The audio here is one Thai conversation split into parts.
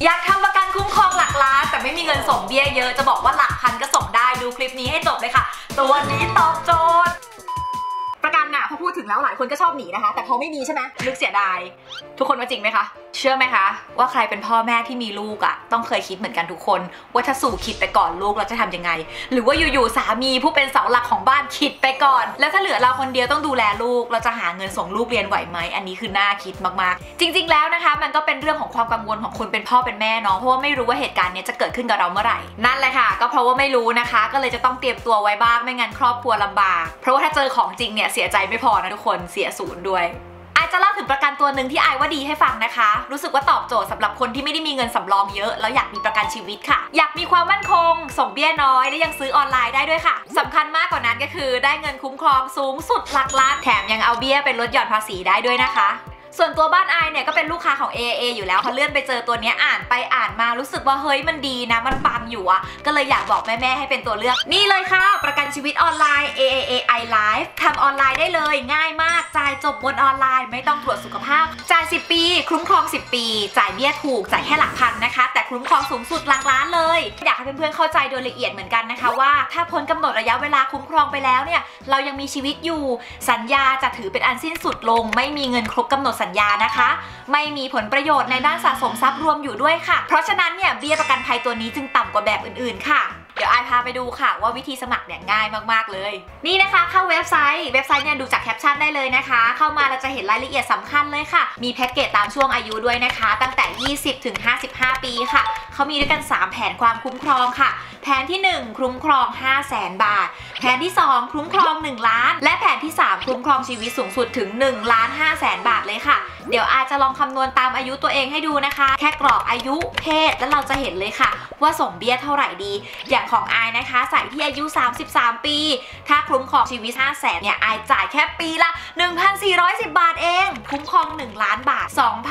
อยากทำประกันคุ้มครองหลักล้านแต่ไม่มีเงินส่งเบี้ยเยอะจะบอกว่าหลักพันก็ส่งได้ดูคลิปนี้ให้จบเลยค่ะตัวนี้ตอบโจทย์ประกันน่ะพอพูดถึงแล้วหลายคนก็ชอบหนีนะคะแต่พอไม่มีใช่ไหมนึกเสียดายทุกคนว่าจริงไหมคะเชื่อไหมคะว่าใครเป็นพ่อแม่ที่มีลูกอ่ะต้องเคยคิดเหมือนกันทุกคนว่าถ้าสู่คิดไปก่อนลูกเราจะทำยังไงหรือว่าอยู่ๆสามีผู้เป็นเสาหลักของบ้านคิดไปก่อนแล้วถ้าเหลือเราคนเดียวต้องดูแลลูกเราจะหาเงินส่งลูกเรียนไหวไหมอันนี้คือน่าคิดมากๆจริงๆแล้วนะคะมันก็เป็นเรื่องของความกังวลของคนเป็นพ่อเป็นแม่เนาะเพราะว่าไม่รู้ว่าเหตุการณ์นี้จะเกิดขึ้นกับเราเมื่อไหร่นั่นแหละค่ะก็เพราะว่าไม่รู้นะคะก็เลยจะต้องเตรียมตัวไว้บ้างไม่งั้นครอบครัวลำบากเพราะว่าถ้าเจอของจริงเนี่ยเสียใจไม่พอนะทุกคนเสียศูนย์ด้วยจะเล่าถึงประกันตัวหนึ่งที่ไอว่าดีให้ฟังนะคะรู้สึกว่าตอบโจทย์สำหรับคนที่ไม่ได้มีเงินสำรองเยอะแล้วอยากมีประกันชีวิตค่ะอยากมีความมั่นคงส่งเบี้ยน้อยและยังซื้อออนไลน์ได้ด้วยค่ะสำคัญมากกว่านั้นก็คือได้เงินคุ้มครองสูงสุดหลักล้านแถมยังเอาเบี้ยเป็นลดหย่อนภาษีได้ด้วยนะคะส่วนตัวบ้านไอเนี่ยก็เป็นลูกค้าของ AAA อยู่แล้วพอเลื่อนไปเจอตัวนี้อ่านไปอ่านมารู้สึกว่าเฮ้ยมันดีนะมันปังอยู่อะก็เลยอยากบอกแม่ๆให้เป็นตัวเลือกนี่เลยค่ะประกันชีวิตออนไลน์ AAA i Life ทำออนไลน์ได้เลยง่ายมากจ่ายจบบนออนไลน์ไม่ต้องตรวจสุขภาพจ่าย10 ปีคุ้มครอง10 ปีจ่ายเบี้ยถูกจ่ายแค่หลักพันนะคะแต่คุ้มครองสูงสุดหลักล้านเลยอยากให้เพื่อนๆเข้าใจโดยละเอียดเหมือนกันนะคะว่าถ้าพ้นกำหนดระยะเวลาคุ้มครองไปแล้วเนี่ยเรายังมีชีวิตอยู่สัญญาจะถือเป็นอันสิ้นสุดลงไม่มีเงินครบกำหนดสัญญานะคะไม่มีผลประโยชน์ในด้านสะสมทรัพย์รวมอยู่ด้วยค่ะเพราะฉะนั้นเนี่ยเบี้ยประกันภัยตัวนี้จึงต่ำกว่าแบบอื่นๆค่ะเดี๋ยวไอพาไปดูค่ะว่าวิธีสมัครเนี่ยง่ายมากๆเลยนี่นะคะเข้าเว็บไซต์เนี่ยดูจากแคปชั่นได้เลยนะคะเข้ามาเราจะเห็นรายละเอียดสำคัญเลยค่ะมีแพ็กเกจตามช่วงอายุด้วยนะคะตั้งแต่20 ถึง 55 ปีค่ะเขามีด้วยกัน3แผนความคุ้มครองค่ะแผนที่1คุ้มครอง 500,000 บาทแผนที่2คุ้มครอง1 ล้านและแผนที่3คุ้มครองชีวิตสูงสุดถึง1,500,000 บาทเลยค่ะเดี๋ยวอาจจะลองคำนวณตามอายุตัวเองให้ดูนะคะแค่กรอกอายุเพศแล้วเราจะเห็นเลยค่ะว่าส่งเบี้ยเท่าไหร่ดีอย่างของไอนะคะใส่ที่อายุ33 ปีถ้าคุ้มครองชีวิต500,000เนี่ยไอจ่ายแค่ปีละ 1,410 บาทเองคุ้มครอง1 ล้านบาท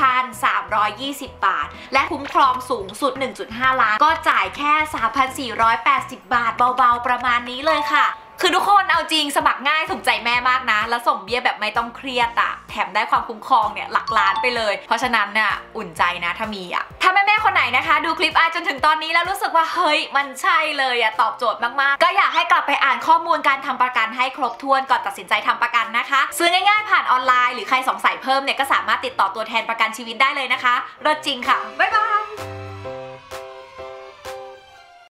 2,320 บาทและคุ้มครองสูงสุด 1.5 ล้านก็จ่ายแค่ 3,480 บาทเบาๆประมาณนี้เลยค่ะคือทุกคนเอาจริงสมัครง่ายถูกใจแม่มากนะแล้วส่งเบี้ยแบบไม่ต้องเครียดอะแถมได้ความคุ้มครองเนี่ยหลักล้านไปเลยเพราะฉะนั้นเนี่ยอุ่นใจนะถ้ามีอะถ้าแม่คนไหนนะคะดูคลิปจนถึงตอนนี้แล้วรู้สึกว่าเฮ้ยมันใช่เลยอะตอบโจทย์มากๆก็อยากให้กลับไปอ่านข้อมูลการทำประกันให้ครบถ้วนก่อนตัดสินใจทำประกันนะคะซื้อง่ายๆผ่านออนไลน์หรือใครสงสัยเพิ่มเนี่ยก็สามารถติดต่อตัวแทนประกันชีวิตได้เลยนะคะเลิศจริงค่ะบ๊ายบาย